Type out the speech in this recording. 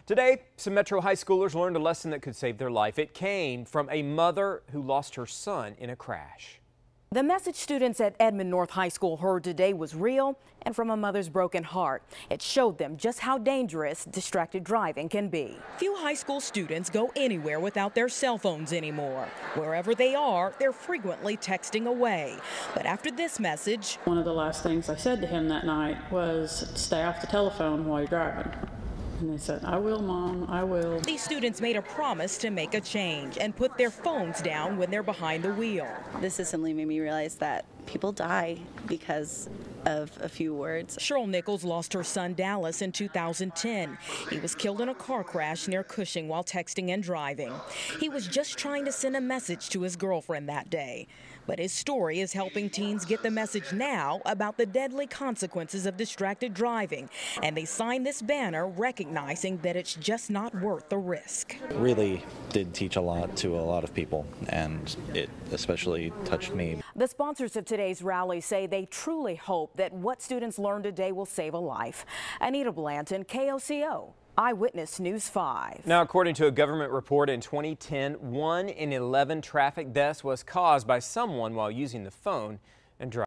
Today, some Metro high schoolers learned a lesson that could save their life. It came from a mother who lost her son in a crash. The message students at Edmond North High School heard today was real and from a mother's broken heart. It showed them just how dangerous distracted driving can be. Few high school students go anywhere without their cell phones anymore. Wherever they are, they're frequently texting away. But after this message, one of the last things I said to him that night was, stay off the telephone while you're driving. And they said, I will, Mom, I will. These students made a promise to make a change and put their phones down when they're behind the wheel. This has simply made me realize that people die because of a few words. Cheryl Nichols lost her son Dallas in 2010. He was killed in a car crash near Cushing while texting and driving. He was just trying to send a message to his girlfriend that day. But his story is helping teens get the message now about the deadly consequences of distracted driving. And they signed this banner recognizing that it's just not worth the risk. Really did teach a lot to a lot of people, and it especially touched me. The sponsors of today's rally say they truly hope that what students learned today will save a life. Anita Blanton, KOCO. Eyewitness News 5. Now, according to a government report in 2010, 1 in 11 traffic deaths was caused by someone while using the phone and driving.